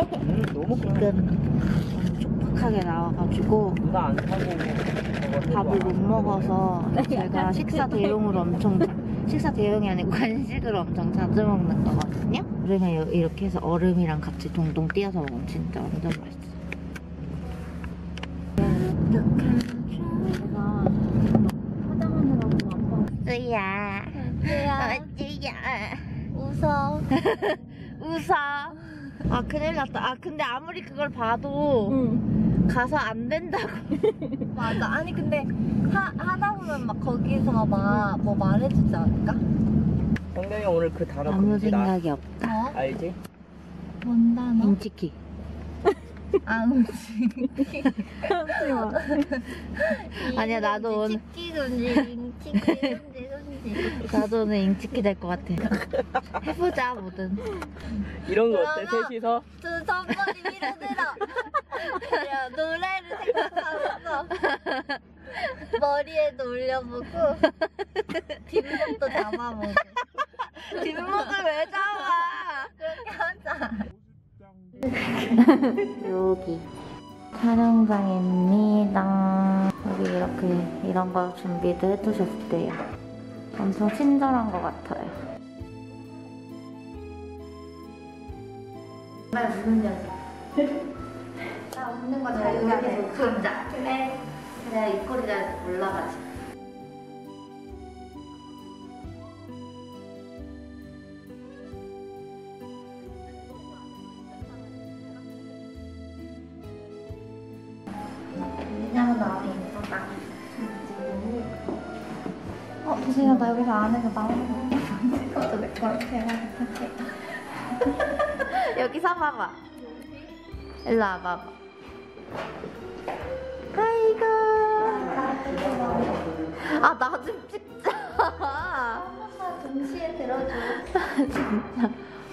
너무 지금 촉박하게 나와가지고 누가 안 사고 밥을 못 먹어서 제가 식사 대용이 아니고 간식을 엄청 자주 먹는 거거든요. 그러면 이렇게 해서 얼음이랑 같이 동동 띄어서 먹으면 진짜 완전 맛있어. 제가 화장하느라고 아빠 쯔야 웃어 웃어. 아 큰일 났다. 아 근데 아무리 그걸 봐도 가서 안 된다고. 맞아. 아니 근데 하다 보면 막 거기서 막 뭐 말해주지 않을까? 정명이 오늘 그 단어 아무 금지다. 생각이 없다. 어? 알지? 뭔 단어? 인치키. 아 음식. 아니야 나도 오늘 치키 금지. 나도 오늘 인치키 될 것 같아. 해보자 뭐든. 이런 거 어때? 그러면- 셋이서? 두 손머리 위로 들어. 노래를 생각하면서 머리에도 올려보고 뒷목도 잡아보고. 뒷목을 왜 잡아? 그렇게 하자. 여기 촬영장입니다. 여기 이렇게 이런 거 준비도 해두셨대요. 엄청 친절한 것 같아요. 말 웃는 녀석. 나 웃는 거 자유하게 혼자. 그래. 내가 입꼬리가 올라가지. 그냥 나오면 예쁘다. 도생아 나 여기서 안에서 나오는 거 찍어도 될 것 같아. 여기서 봐봐. 일로 와봐봐. 아이고. 아 나 좀 찍자. 동시에 들어줘. 진짜.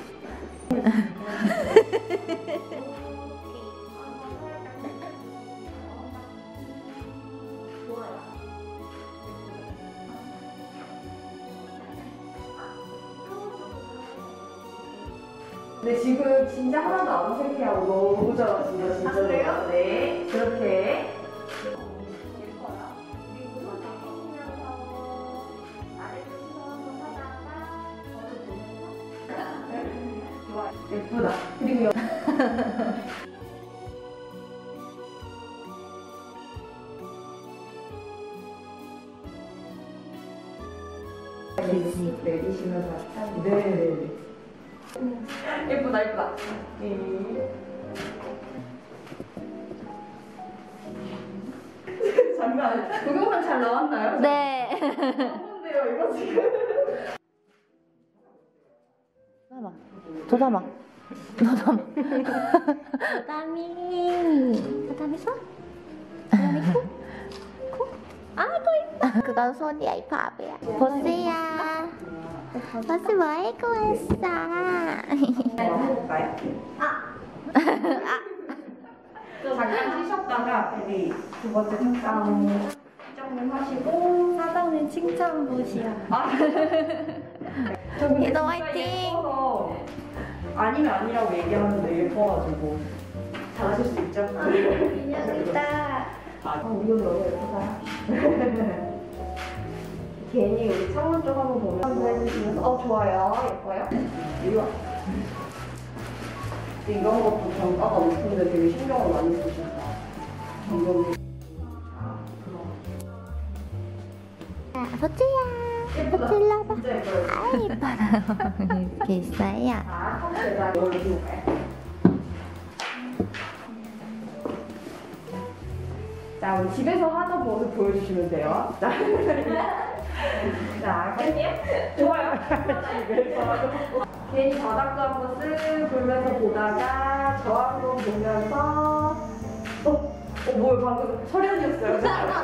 근데 지금 진짜 하나도 안 어색해하고 너무 잘하신다 진짜. 그래요? 네 그렇게 예쁘다. 그리고 내리시면서 네네네. 예쁘다 예쁘다. 장난 아니야. 동영상 잘 나왔나요? 네. 좋은데요 이거 지금. 담아. 더 담아. 더 담아. 바다미 손? 그건 손이야 이 바보야. 보스야. 보스 뭐 할거 왔어? 해볼까요? 또 잠깐 쉬셨다가 우리 두 번째 촬영 시작을 하시고. 사장님 칭찬 보시야. 이도 화이팅! 아니면 아니라고 얘기하는데 예뻐가지고 잘하실 수 있죠? 인형이다. 우리 옷 너무 예쁘다. 괜히 우리 창문 쪽 한번 보면서 해주시면서 좋아요. 예뻐요? 이리 와. 이런 것도 정가가 높은데 되게 신경을 많이 쓰신다. 점점 보스야. 보스 일로 와봐. 진짜 예뻐요. 아 예뻐라. 이렇게 있어요. 자, 컵 제가 이걸로 해볼까요? 자, 우리 집에서 하던 모습 보여주시면 돼요. 자, 자, 좋아요. 괜히 바닥도 한번 쓱 보면서 보다가 저 한번 보면서 뭐야 방금 철현이었어요.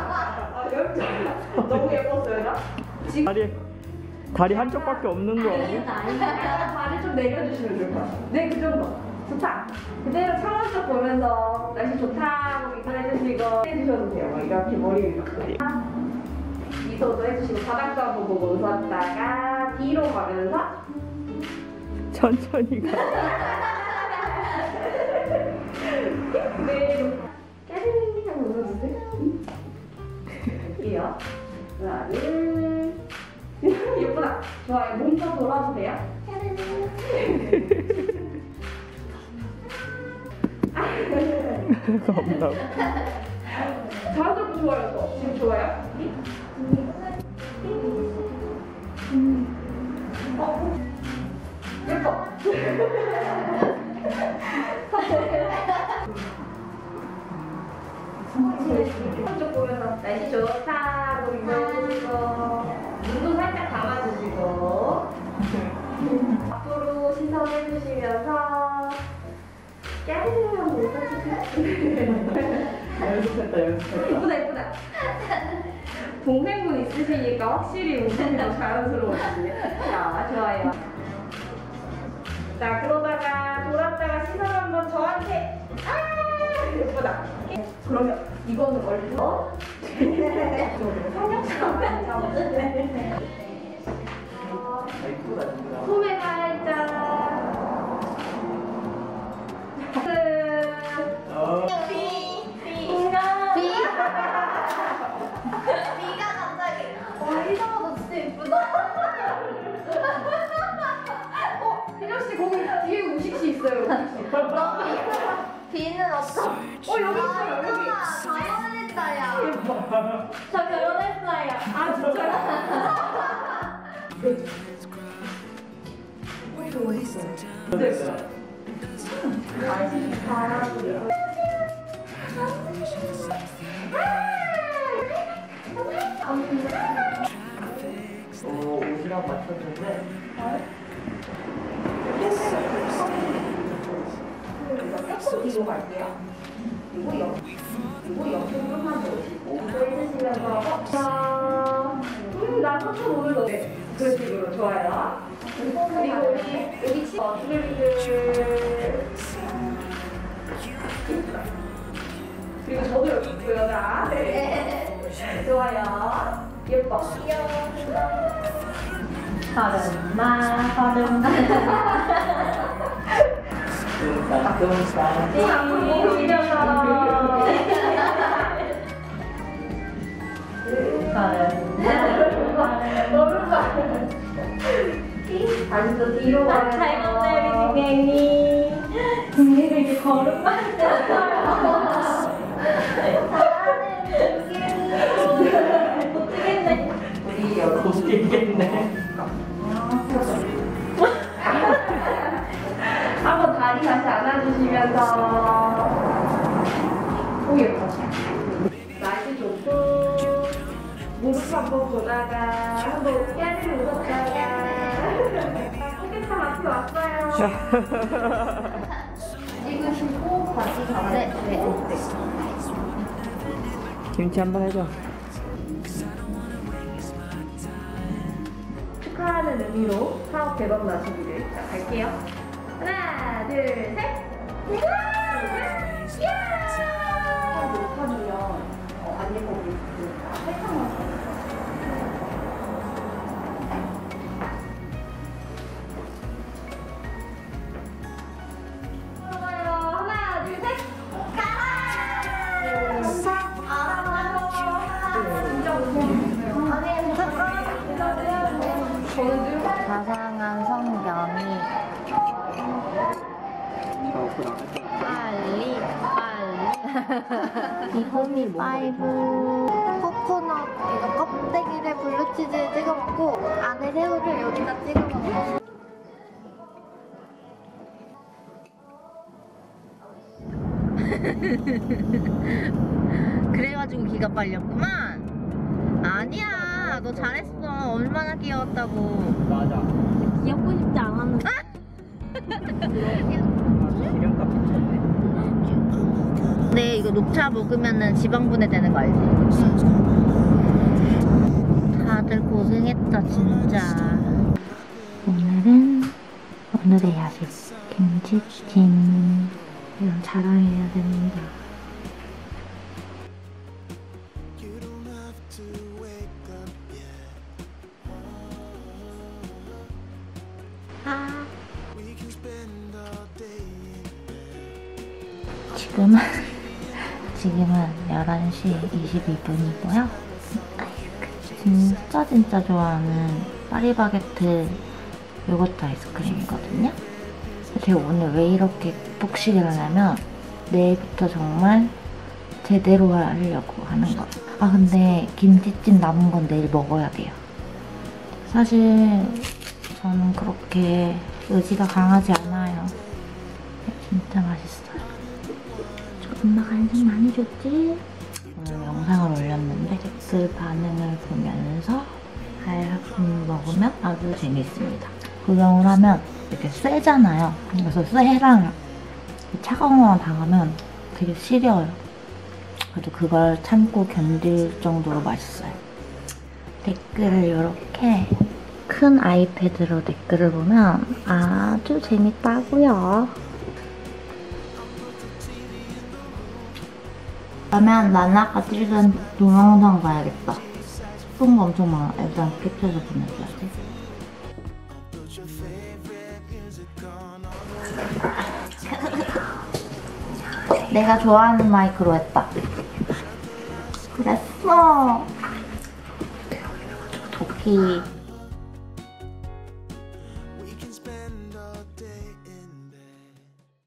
너무 예뻤어요, 나? 다리 한쪽밖에 없는 거 아니야? 다리 좀 내려주시면 좋을 것 같아요. 네, 그 정도. 좋다. 그대로 창원 쪽 보면서 날씨 좋다 이거 해주시고 해주셔도 돼요. 이렇게 머리 위로. 미소도 해주시고 바닥도 한번 보고 웃었다가 뒤로 가면서 천천히 가. 네. 까르르 하고 웃어주세요. 할게요. 하나, 둘. 예쁘다. 좋아요. 몸좀 돌아도 돼요? 겁나. 자연스럽고 좋아요. 또. 지금 좋아요? 예뻐. 한쪽 보면서 날씨 좋다 하고 인사해주시고 눈도 살짝 감아주시고 앞으로 시선해주시면서 까르르 하고 웃어주세요. 연습했다. 예쁘다 예쁘다. 동생분 있으시니까 확실히 웃음이 더 자연스러워지네. 자 좋아요. 자 그러다가 돌았다가 시선 한번 저한테 예쁘다. 그러면 이거는 얼마? 성격처럼 많이 잡았네. 소매 살짝. 비가 갑자기. 와 이상하다 진짜 예쁘다. 혜정씨 거기 뒤에 우식씨 있어요. 우식씨. 비는 없어. 여기 있어요 여기. 결혼했다 야. 저 결혼했어요. 아 진짜요? 옷이랑 맞췄는데. 조금 뒤로 갈게요. 그리고 옆으로만 넣으시고 해주시면서 자, 나 손톱 오늘 넣어. 네, 그런 식으로 좋아요. 그리고 우리 여기 두들두들. 그리고 저도 여기 있고요. 자, 네. 좋아요. 예뻐. 앞으로 보시면서 다시 또 뒤로 가면서 잘 건드리지 괜히. 동네를 이제 걸음만 못하겠네. 우리 고생했네. 한번 다리 다시 안아주시면서 오 예뻐. 날씨 좋고 무릎 한번 보다가 한번 깨를 웃었다가 포켓함 앞에 왔어요. 찍으시고 바지 잡네. 김치 한번 해줘. 축하하는 의미로 사업 대박 나시기를. 자, 갈게요. 하나, 둘, 셋. 못하면 안 예뻐 보이니까 살짝만. 좋아요. 하나, 둘, 셋. 자상한 성경이 빨리 이홈이 파이브 코코넛 이거 껍데기를 블루치즈에 찍어 먹고 안에 새우를 여기다 찍어 먹어. 그래가지고 기가 빨렸구만. 아니야, 너 잘했어. 얼마나 귀여웠다고. 맞아. 귀엽고 싶지 않았는데. 기름값 미쳤네. 근데 이거 녹차 먹으면은 지방 분해되는 거 알지? 다들 고생했다 진짜. 오늘의 야식 김치찜. 이건 자랑해야 됩니다. 지금은 11시 22분이고요. 진짜 좋아하는 파리바게트 요거트 아이스크림이거든요. 제가 오늘 왜 이렇게 푹 쉬게 하냐면 내일부터 정말 제대로 하려고 하는 거예요. 아 근데 김치찜 남은 건 내일 먹어야 돼요. 사실 저는 그렇게 의지가 강하지 않아요. 진짜 맛있어요. 엄마가 간식 많이 줬지? 오늘 영상을 올렸는데 댓글 반응을 보면서 알약품 먹으면 아주 재밌습니다. 구경을 하면 이렇게 쎄잖아요. 그래서 쎄랑 차가운 거만 당하면 되게 시려요. 그래도 그걸 참고 견딜 정도로 맛있어요. 댓글을 이렇게 큰 아이패드로 댓글을 보면 아주 재밌다고요. 그러면 나나가 찍은 동영상 봐야겠다. 예쁜 거 엄청 많아. 일단 캡처해서 보내줘야지. 내가 좋아하는 마이크로 했다. 그랬어. 도끼